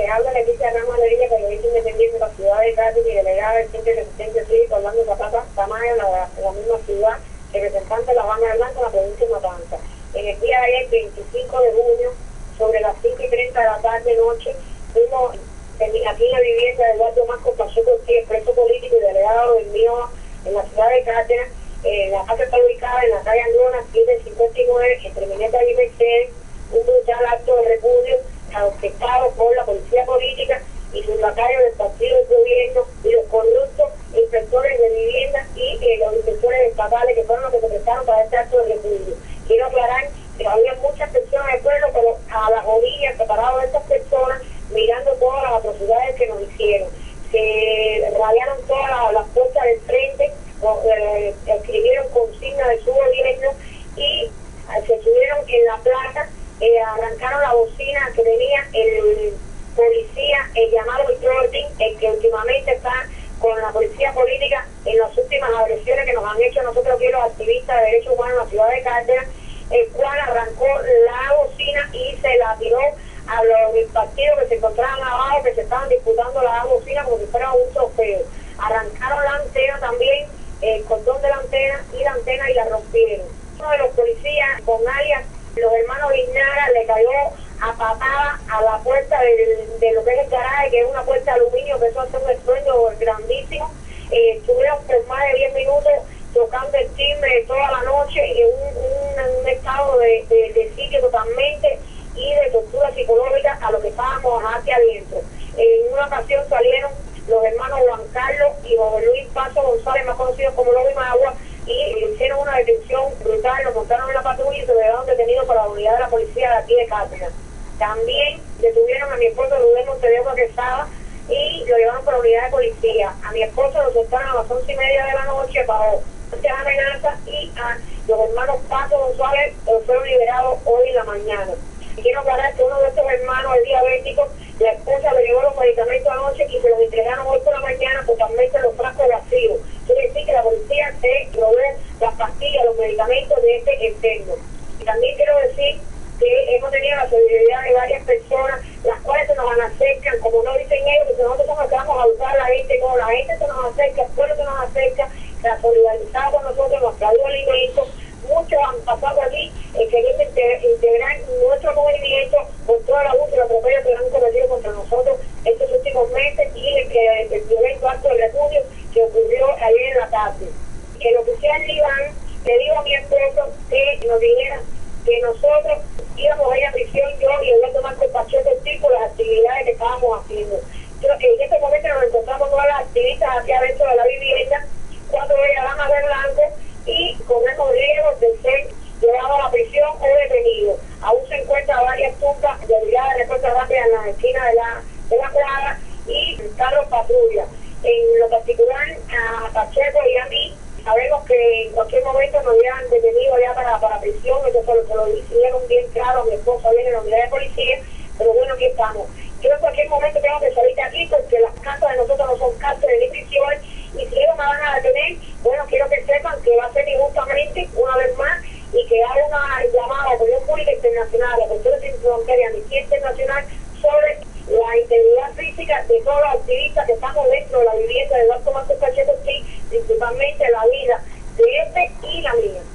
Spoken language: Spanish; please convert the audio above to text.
Se habla de Leticia Ramos Alegría, periodista independiente de la ciudad de Cádiz y delegada del Centro de Resistencia Cívica Orlando Zapata Tamayo, la misma ciudad, representante de la Banda Blanca en la provincia de Matanza. En el día de ayer, 25 de junio, sobre las 5:30 de la tarde-noche, fuimos aquí en la vivienda de Eduardo Marcos Pacheco, preso político y delegado del mío en la ciudad de Cárdenas. La casa está ubicada en la calle Androna, 759, entre Mineta y Mercedes. Un brutal acto de repudio orquestado por la policía política y sus lacayos del partido del gobierno y los corruptos inspectores de vivienda y los inspectores estatales que fueron los que se prestaron para este acto de repudio. Quiero aclarar que había muchas personas del pueblo, pero a las orillas, separados de estas personas, mirando todas las atrocidades que nos hicieron. Se rayaron todas las puertas del frente, escribieron consignas de su gobierno y se subieron en la plaza, arrancaron la bocina que tenía el policía, el llamado Jordan, el que últimamente está con la policía política en las últimas agresiones que nos han hecho nosotros aquí los activistas de derechos humanos en la ciudad de Cárdenas, el cual arrancó la bocina y se la tiró a los partidos que se encontraban abajo, que se estaban disputando la bocina como si fuera un trofeo. Arrancaron la antena también, el cordón de la antena y la rompieron. Uno de los policías, con alias los hermanos Vignaga, le cayó a patada a la puerta de lo que es el garaje, que es una puerta de aluminio, que eso hace un estruendo grandísimo. Estuvieron por más de 10 minutos tocando el timbre toda la noche en un estado de sitio totalmente y de tortura psicológica a lo que estábamos aquí adentro. En una ocasión salieron los hermanos Juan Carlos y José Luis Paso González, más conocidos como Lobo y Magua, y hicieron una detención brutal, lo montaron en la patrulla y se llevaron detenidos por la unidad de la policía de aquí de Cárdenas. También detuvieron a mi esposo Rubén Montevideo Quesada y lo llevaron por la unidad de policía. A mi esposo lo soltaron a las 11:30 de la noche bajo amenazas y a los hermanos Paso González fueron liberados hoy en la mañana. Quiero aclarar que uno de estos hermanos es diabético, la esposa le llevó los medicamentos anoche y se los entregaron hoy por la mañana totalmente en los frascos vacíos. Quiere decir que la policía se robó las pastillas, los medicamentos de este enfermo. Y también quiero decir que hemos tenido la solidaridad de varias personas, las cuales se nos acercan, como no dicen ellos, que nosotros somos los que vamos a buscar a la gente, no, la gente se nos acerca, el pueblo se nos acerca, se ha solidarizado con nosotros, nos trajo alimentos. Muchos han pasado aquí queriendo integrar nuestro movimiento con todo el abuso y el atropello que han cometido contra nosotros estos últimos meses y el violento acto de repudio que ocurrió ayer en la tarde. El oficial Iván le dijo a mi esposo que nos dijera que nosotros íbamos a ir a prisión, yo y Eduardo Marcos Pacheco, por las actividades que estábamos haciendo. En este momento nos encontramos todas las activistas aquí adentro de la vivienda, cuando ellas van a ver blanco y corremos riesgos de ser llevados a la prisión o detenidos. Aún se encuentran varias tumbas de brigada de respuesta rápida en la esquina de la cuadra y carros patrulla. En lo particular a Pacheco y a mí, sabemos que en cualquier momento nos habían detenido ya para prisión, eso se lo hicieron bien claro, mi esposa viene en la unidad de policía, pero bueno, aquí estamos. Yo en cualquier momento tengo que salir de aquí porque las casas de nosotros no son cárceles ni prisiones, y si ellos me van a detener, bueno, quiero que sepan que va a ser injustamente una vez más y que haga una llamada a la opinión pública internacional, a la Cultura Sin Fronteras, a Amnistía Internacional, sobre la integridad física de todos los activistas que estamos dentro de la vivienda de Eduardo Marcos Pacheco, principalmente la vida de este y la mía.